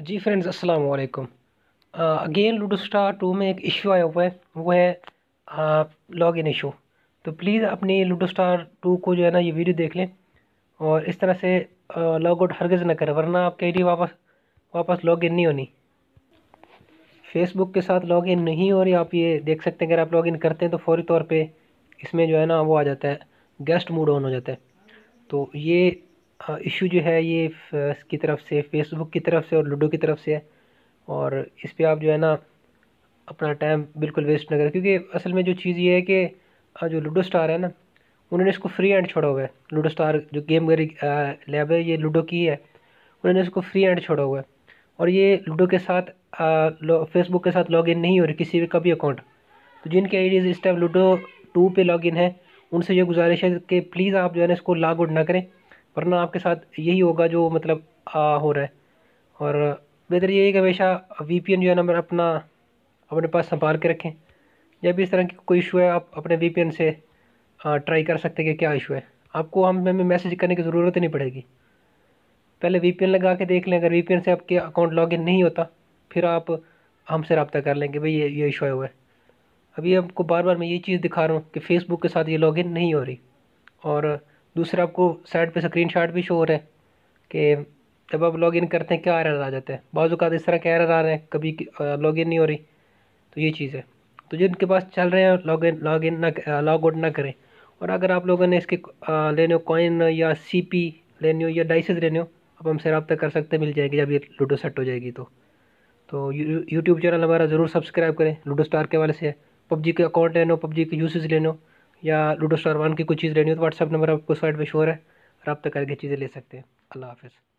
जी friends, अस्सलाम वालेकुम। Again ludo Star 2 में एक इशू आया हुआ है, वो है लॉग इन इशू। तो प्लीज़ अपनी लूडो स्टार 2 को जो है ना, ये वीडियो देख लें और इस तरह से लॉग आउट हरगिज़ ना करें, वरना आपकी आईडी वापस वापस लॉग इन नहीं होनी। फेसबुक के साथ लॉग इन नहीं हो रही, आप ये देख सकते हैं। अगर आप लॉग इन करते हैं तो फौरी तौर पे इसमें जो है ना, वो आ जाता है, गेस्ट मोड ऑन हो जाता है। तो ये इशू जो है, ये इसकी तरफ से, फेसबुक की तरफ से और लूडो की तरफ से है। और इस पे आप जो है ना, अपना टाइम बिल्कुल वेस्ट ना करें, क्योंकि असल में जो चीज़ ये है कि जो लूडो स्टार है ना, उन्होंने इसको फ्री हैंड छोड़ा हुआ है। लूडो स्टार जो गेम लैब है, ये लूडो की है, उन्होंने इसको फ्री हैंड छोड़ा हुआ है। और ये लूडो के साथ फेसबुक के साथ लॉगिन नहीं हो रही किसी का भी अकाउंट। तो जिनके आईडीज़ इस टाइम लूडो 2 पे लॉगिन है, उनसे ये गुजारिश है कि प्लीज़ आप जो है ना, इसको लॉग आउट ना करें, वरना आपके साथ यही होगा जो मतलब हो रहा है। और बेहतर ये है कि हमेशा वीपीएन जो है ना, मैं अपना अपने पास संभाल के रखें। जब भी इस तरह की कोई इशू है, आप अपने वीपीएन से ट्राई कर सकते हैं कि क्या इशू है। आपको हमें मैसेज करने की ज़रूरत ही नहीं पड़ेगी। पहले वीपीएन लगा के देख लें, अगर वीपीएन से आपके अकाउंट लॉगिन नहीं होता, फिर आप हमसे रब्ता कर लेंगे, भाई ये इशू आया हुआ है। अभी आपको बार बार मैं ये चीज़ दिखा रहा हूँ कि फेसबुक के साथ ये लॉगिन नहीं हो रही। और दूसरा, आपको साइड पे स्क्रीनशॉट भी शो हो रहा है कि जब आप लॉगिन करते हैं क्या एरर आ जाता है। बाज़ औक़ात इस तरह के एरर आ रहे हैं, कभी लॉगिन नहीं हो रही। तो ये चीज़ है। तो जिनके पास चल रहे हैं, लॉगिन ना, लॉग आउट ना करें। और अगर आप लोगों ने इसके लेने हो कॉइन या सीपी लेनी हो या डाइसेस लेने हो, आप हमसे रब्ता कर सकते हैं, मिल जाएगी जब ये लूडो सेट हो जाएगी। तो यूट्यूब चैनल हमारा ज़रूर सब्सक्राइब करें। लूडो स्टार के वाले से पबजी के अकाउंट लेने हो, पबजी के यूसेज लेने हो, या लूडो स्टार 1 की कोई चीज़ लेनी हो, तो व्हाट्सअप नंबर आपको साइड पे शो है, रब्ता करके चीज़ें ले सकते हैं। अल्लाह हाफ़िज़।